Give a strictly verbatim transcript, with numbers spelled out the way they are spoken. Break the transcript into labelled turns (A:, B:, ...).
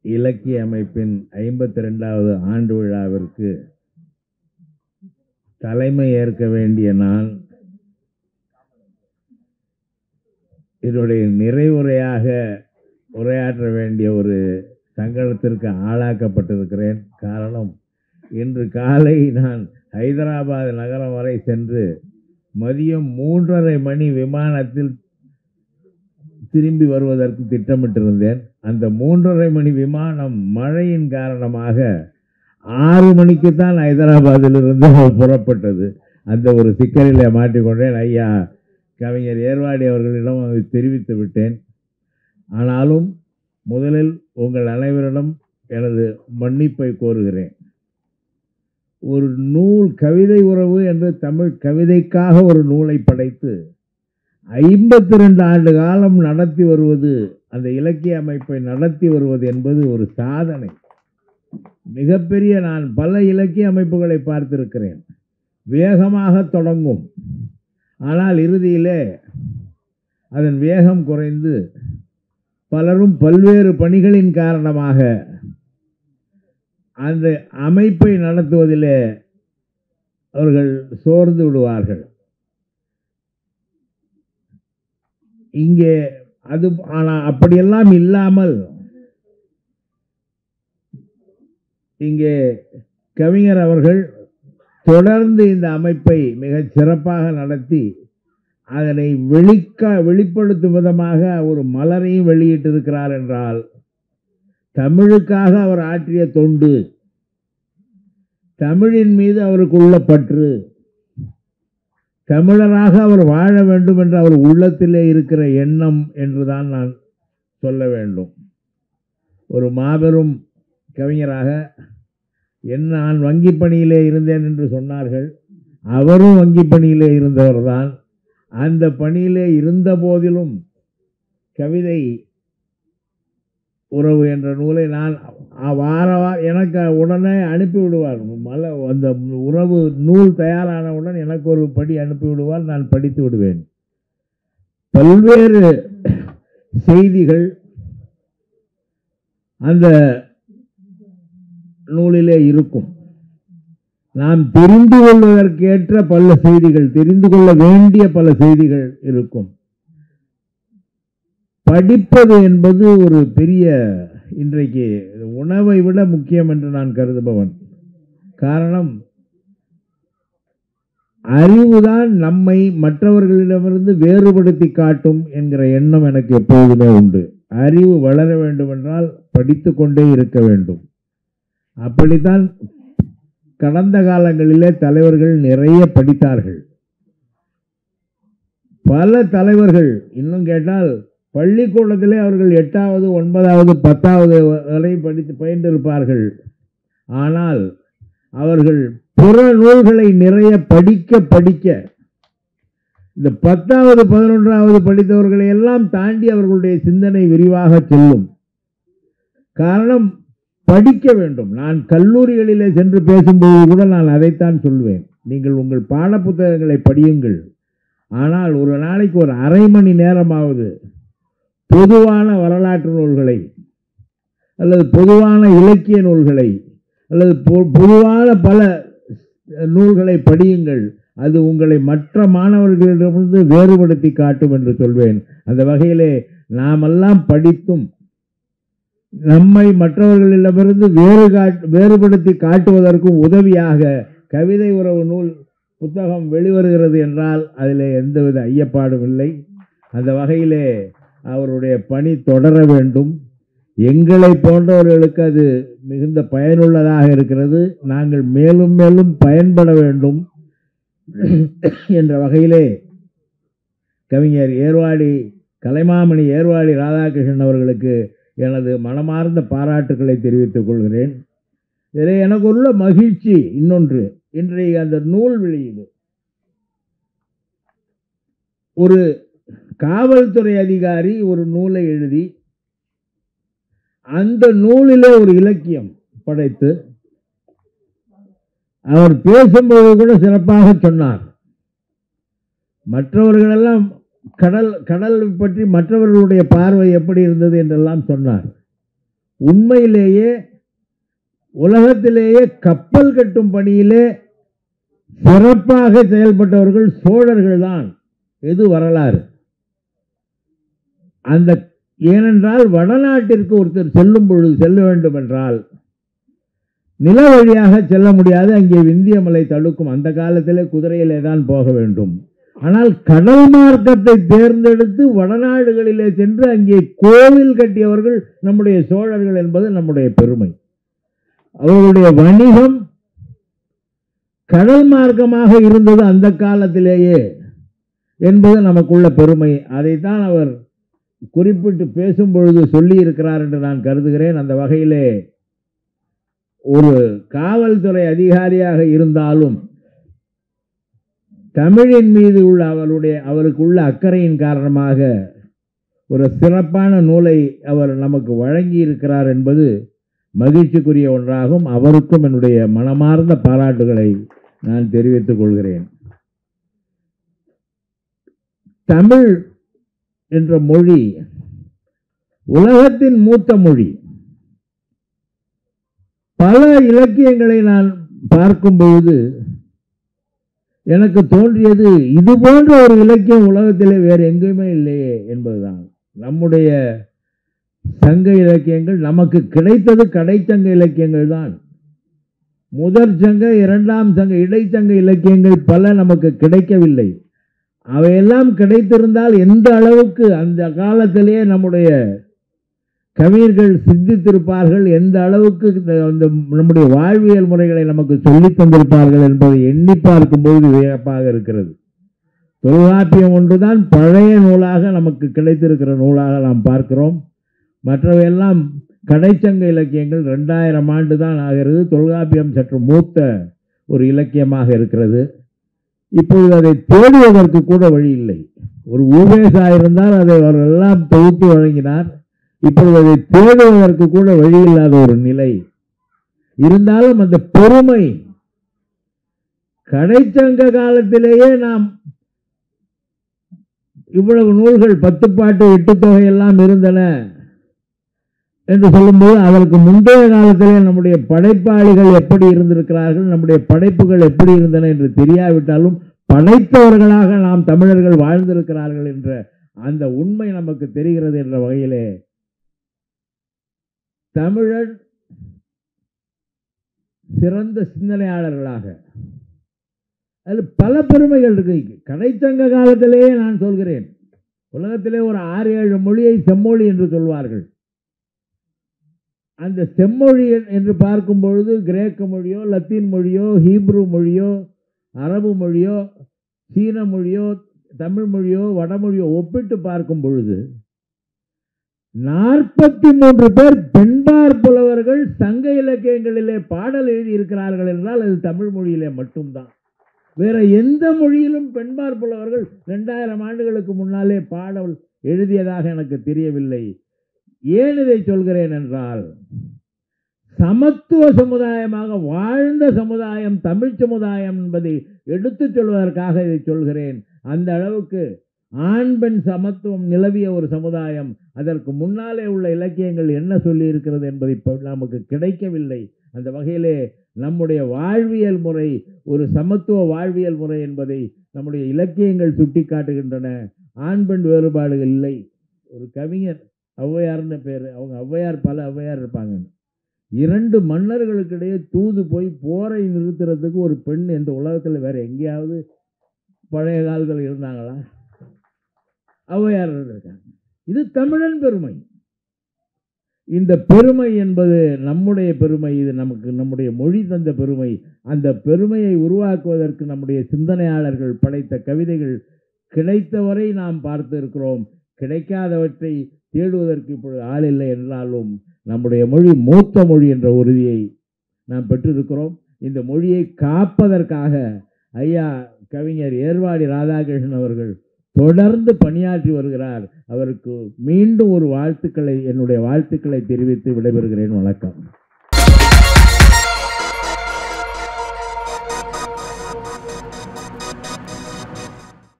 A: இலக்கிய அமைப்பின் ஐம்பத்தி ரெண்டாவது ஆண்டு விழாவிற்கு தலைமை ஏற்க வேண்டிய நான் இதனுடைய நிறைவுரையாக உரையாற்ற வேண்டிய ஒரு சங்கடத்திற்கு ஆளாக்கப்பட்டிருக்கிறேன். காரணம், இன்று காலை நான் ஹைதராபாத் நகரம் வரை சென்று மதியம் மூன்றரை மணி விமானத்தில் திரும்பி வருவதற்கு திட்டமிட்டிருந்தேன். அந்த மூன்றரை மணி விமானம் மழையின் காரணமாக ஆறு மணிக்கு தான் ஹைதராபாத்திலிருந்து புறப்பட்டது. அந்த ஒரு சிக்கலில் மாட்டிக்கொண்டேன். ஐயா கவிஞர் ஏர்வாடி அவர்களிடம் அதை தெரிவித்து விட்டேன். ஆனாலும் முதலில் உங்கள் அனைவரிடம் எனது மன்னிப்பை கோருகிறேன். ஒரு நூல், கவிதை உறவு என்று தமிழ் கவிதைக்காக ஒரு நூலை படைத்து ஐம்பத்தி ரெண்டு ஆண்டு காலம் நடத்தி வருவது, அந்த இலக்கிய அமைப்பை நடத்தி வருவது என்பது ஒரு சாதனை, மிகப்பெரிய. நான் பல இலக்கிய அமைப்புகளை பார்த்திருக்கிறேன். வேகமாக தொடங்கும், ஆனால் இறுதியிலே அதன் வேகம் குறைந்து பலரும் பல்வேறு பணிகளின் காரணமாக அந்த அமைப்பை நடத்துவதிலே அவர்கள் சோர்ந்து விடுவார்கள். இங்கே அது ஆனால் அப்படியெல்லாம் இல்லாமல் இங்கே கவிஞர் அவர்கள் தொடர்ந்து இந்த அமைப்பை மிக சிறப்பாக நடத்தி அதனை வெளிக்க வெளிப்படுத்தும் விதமாக ஒரு மலரையும் வெளியிட்டிருக்கிறார் என்றால் தமிழுக்காக அவர் ஆற்றிய தொண்டு, தமிழின் மீது அவருக்கு உள்ள பற்று, தமிழராக அவர் வாழ வேண்டும் என்ற அவர் உள்ளத்திலே இருக்கிற எண்ணம் என்றுதான் நான் சொல்ல வேண்டும். ஒரு மாபெரும் கவிஞராக என் நான் வங்கி பணியிலே இருந்தேன் என்று சொன்னார்கள். அவரும் வங்கி பணியிலே இருந்தவர்தான். அந்த பணியிலே இருந்த போதிலும் கவிதை உறவு என்ற நூலை நான் வார எனக்கு உடனே அனுப்பிவிடுவார். மல அந்த உறவு நூல் தயாரானவுடன் எனக்கு ஒரு படி அனுப்பிவிடுவார். நான் படித்து விடுவேன். பல்வேறு செய்திகள் அந்த நூலிலே இருக்கும். நாம் தெரிந்து கொள்வதற்கேற்ற பல செய்திகள், தெரிந்து கொள்ள வேண்டிய பல செய்திகள் இருக்கும். படிப்பது என்பது ஒரு பெரிய, இன்றைக்கு உணவை விட முக்கியம் என்று நான் கருதுபவன். காரணம், அறிவுதான் நம்மை மற்றவர்களிடமிருந்து வேறுபடுத்தி காட்டும் என்கிற எண்ணம் எனக்கு எப்போதுமே உண்டு. அறிவு வளர வேண்டும் என்றால் படித்து கொண்டே இருக்க வேண்டும். அப்படித்தான் கடந்த காலங்களிலே தலைவர்கள் நிறைய படித்தார்கள். பல தலைவர்கள் இன்னும் கேட்டால் பள்ளிக்கூடத்திலே அவர்கள் எட்டாவது ஒன்பதாவது பத்தாவது வரை படித்து பயின்றிருப்பார்கள். ஆனால் அவர்கள் புற நூல்களை நிறைய படிக்க படிக்க இந்த பத்தாவது பதினொன்றாவது படித்தவர்களை எல்லாம் தாண்டி அவர்களுடைய சிந்தனை விரிவாக செல்லும். காரணம், படிக்க வேண்டும். நான் கல்லூரிகளிலே சென்று பேசும்போது கூட நான் அதைத்தான் சொல்வேன். நீங்கள் உங்கள் பாட புத்தகங்களை படியுங்கள், ஆனால் ஒரு நாளைக்கு ஒரு அரை மணி நேரமாவது பொதுவான வரலாற்று நூல்களை அல்லது பொதுவான இலக்கிய நூல்களை அல்லது பொதுவான பல நூல்களை படியுங்கள். அது உங்களை மற்ற மாணவர்களிடமிருந்து வேறுபடுத்தி காட்டும் என்று சொல்வேன். அந்த வகையிலே நாமெல்லாம் படித்தும் நம்மை மற்றவர்களிடமிருந்து வேறு காட்டு வேறுபடுத்தி காட்டுவதற்கும் உதவியாக கவிதை உறவு நூல் புத்தகம் வெளிவருகிறது என்றால் அதில் எந்தவித ஐயப்பாடும் இல்லை. அந்த வகையிலே அவருடைய பணி தொடர வேண்டும். எங்களை போன்றவர்களுக்கு அது மிகுந்த பயனுள்ளதாக இருக்கிறது. நாங்கள் மேலும் மேலும் பயன்பட வேண்டும் என்ற வகையிலே கவிஞர் ஏர்வாடி, கலைமாமணி ஏர்வாடி ராதாகிருஷ்ணன் அவர்களுக்கு எனது மனமார்ந்த பாராட்டுக்களை தெரிவித்துக் கொள்கிறேன். இதில் எனக்கு உள்ள மகிழ்ச்சி இன்னொன்று, இன்றைய அந்த நூல் வெளியீடு, ஒரு காவல்துறை அதிகாரி ஒரு நூலை எழுதி அந்த நூலிலே ஒரு இலக்கியம் படைத்து அவர் பேசும்போது கூட சிறப்பாக சொன்னார். மற்றவர்களெல்லாம் கடல் கடல் பற்றி மற்றவர்களுடைய பார்வை எப்படி இருந்தது என்றெல்லாம் சொன்னார். உண்மையிலேயே உலகத்திலேயே கப்பல் கட்டும் பணியிலே சிறப்பாக செயல்பட்டவர்கள் சோழர்கள் தான். எது வரலாறு. அந்த ஏனென்றால் வடநாட்டிற்கு ஒருத்தர் செல்லும் பொழுது செல்ல வேண்டும் என்றால் நில வழியாக செல்ல முடியாது, அங்கே விந்திய மலை தடுக்கும். அந்த காலத்திலே குதிரையிலே தான் போக வேண்டும். ஆனால் கடல் மார்க்கத்தை தேர்ந்தெடுத்து வடநாடுகளிலே சென்று அங்கே கோவில் கட்டியவர்கள் நம்முடைய சோழர்கள் என்பது நம்முடைய பெருமை. அவர்களுடைய வணிகம் கடல் மார்க்கமாக இருந்தது அந்த காலத்திலேயே என்பது நமக்குள்ள பெருமை. அதைத்தான் அவர் குறிப்பிட்டு பேசும் பொழுது சொல்லி இருக்கிறார் என்று நான் கருதுகிறேன். அந்த வகையிலே ஒரு காவல்துறை அதிகாரியாக இருந்தாலும் தமிழின் மீது உள்ள அவருடைய அவருக்கு உள்ள அக்கறையின் காரணமாக ஒரு சிறப்பான நூலை அவர் நமக்கு வழங்கி இருக்கிறார் என்பது மகிழ்ச்சிக்குரிய ஒன்றாகும். அவருக்கும் என்னுடைய மனமார்ந்த பாராட்டுகளை நான் தெரிவித்துக் கொள்கிறேன். தமிழ் என்ற மொழி உலகத்தின் மூத்த மொழி. பல இலக்கியங்களை நான் பார்க்கும்போது எனக்கு தோன்றியது, இது போன்ற ஒரு இலக்கியம் உலகத்திலே வேறு எங்கேயுமே இல்லையே என்பதுதான். நம்முடைய சங்க இலக்கியங்கள் நமக்கு கிடைத்தது கடைச்சங்க இலக்கியங்கள் தான். முதற் சங்க, இரண்டாம் சங்க, இடைச்சங்க இலக்கியங்கள் பல நமக்கு கிடைக்கவில்லை. அவையெல்லாம் கிடைத்திருந்தால் எந்த அளவுக்கு அந்த காலத்திலேயே நம்முடைய கவிஞர்கள் சிந்தித்திருப்பார்கள், எந்த அளவுக்கு அந்த நம்முடைய வாழ்வியல் முறைகளை நமக்கு சொல்லித் தந்திருப்பார்கள் என்பதை எண்ணி பார்க்கும்போது வியப்பாக இருக்கிறது. தொல்காப்பியம் ஒன்றுதான் பழைய நூலாக நமக்கு கிடைத்திருக்கிற நூலாக நாம் பார்க்கிறோம். மற்றவையெல்லாம் கடைச்சங்க இலக்கியங்கள் ரெண்டாயிரம் ஆண்டு தான் ஆகிறது. தொல்காப்பியம் சற்று மூத்த ஒரு இலக்கியமாக இருக்கிறது. இப்பொழுது அதை தேடுவதற்கு கூட வழி இல்லை. ஒரு ஊவேசா இருந்தால் அதை அவர் எல்லாம் தொகுத்து வழங்கினார். இப்பொழுது அதை தேடுவதற்கு கூட வழி இல்லாத ஒரு நிலை இருந்தாலும் அந்த பெருமை கடைச்சங்க காலத்திலேயே நாம் இவ்வளவு நூல்கள், பத்து பாட்டு, எட்டு தொகை எல்லாம் இருந்தன என்று சொல்லும்போது அதற்கு முந்தைய காலத்திலே நம்முடைய படைப்பாளிகள் எப்படி இருந்திருக்கிறார்கள், நம்முடைய படைப்புகள் எப்படி இருந்தன என்று தெரியாவிட்டாலும் படைத்தவர்களாக நாம் தமிழர்கள் வாழ்ந்திருக்கிறார்கள் என்ற அந்த உண்மை நமக்கு தெரிகிறது. என்ற வகையிலே தமிழர் சிறந்த சிந்தனையாளர்களாக அது பல பெருமைகள் இருக்கு. கடைச்சங்க காலத்திலேயே நான் சொல்கிறேன், உலகத்திலே ஒரு ஆறு ஏழு மொழியை செம்மொழி என்று சொல்வார்கள். அந்த செம்மொழி என்று பார்க்கும் பொழுது கிரேக்க மொழியோ, லத்தீன் மொழியோ, ஹீப்ரு மொழியோ, அரபு மொழியோ, சீன மொழியோ, தமிழ் மொழியோ, வடமொழியோ ஒப்பிட்டு பார்க்கும் பொழுது நாற்பத்தி மூன்று பேர் பெண்பார் புலவர்கள் சங்க இலக்கியங்களிலே பாடல் எழுதி இருக்கிறார்கள் என்றால் அது தமிழ் மொழியிலே மட்டும்தான். வேற எந்த மொழியிலும் பெண்பார் புலவர்கள் இரண்டாயிரம் ஆண்டுகளுக்கு முன்னாலே பாடல் எழுதியதாக எனக்கு தெரியவில்லை. ஏன் இதை சொல்கிறேன் என்றால், சமத்துவ சமுதாயமாக வாழ்ந்த சமுதாயம் தமிழ் சமுதாயம் என்பதை எடுத்துச் சொல்வதற்காக இதை சொல்கிறேன். அந்த அளவுக்கு ஆண் பெண் சமத்துவம் நிலவிய ஒரு சமுதாயம். அதற்கு முன்னாலே உள்ள இலக்கியங்கள் என்ன சொல்லி இருக்கிறது என்பதை நமக்கு கிடைக்கவில்லை. அந்த வகையிலே நம்முடைய வாழ்வியல் முறை ஒரு சமத்துவ வாழ்வியல் முறை என்பதை நம்முடைய இலக்கியங்கள் சுட்டி காட்டுகின்றன. ஆண் பெண் வேறுபாடுகள் இல்லை. ஒரு கவிஞர் ஔவையார்னு பேர், அவங்க ஔவையார் பல ஔவையார் இருப்பாங்க. இரண்டு மன்னர்களுக்கிடையே தூது போய் போரை நிறுத்துறதுக்கு ஒரு பெண் இந்த உலகத்தில் வேற எங்கேயாவது பழைய காலத்தில் இருந்தாங்களா? ஔவையார் இருக்காங்க. இது தமிழன் பெருமை. இந்த பெருமை என்பது நம்முடைய பெருமை. இது நமக்கு நம்முடைய மொழி தந்த பெருமை. அந்த பெருமையை உருவாக்குவதற்கு நம்முடைய சிந்தனையாளர்கள் படைத்த கவிதைகள் கிடைத்தவரை நாம் பார்த்து இருக்கிறோம். கிடைக்காதவற்றை தேடுவதற்கு இப்பொழுது ஆள் இல்லை என்றாலும் நம்முடைய மொழி மூத்த மொழி என்ற உறுதியை நாம் பெற்றிருக்கிறோம். இந்த மொழியை காப்பதற்காக ஐயா கவிஞர் ஏர்வாடி ராதாகிருஷ்ணன் அவர்கள் தொடர்ந்து பணியாற்றி வருகிறார். அவருக்கு மீண்டும் ஒரு வாழ்த்துக்களை என்னுடைய வாழ்த்துக்களை தெரிவித்து விடைபெறுகிறேன். வணக்கம்.